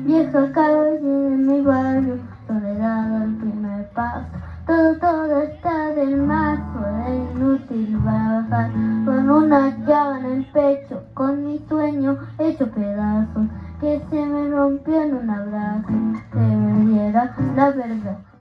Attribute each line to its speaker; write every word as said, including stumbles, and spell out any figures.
Speaker 1: Vieja calle de mi barrio, soledad al primer paso. Todo, todo está del mazo, es inútil bajar. Con una llaga en el pecho, con mi sueño hecho pedazos, que se me rompió en un abrazo, que me diera la verdad.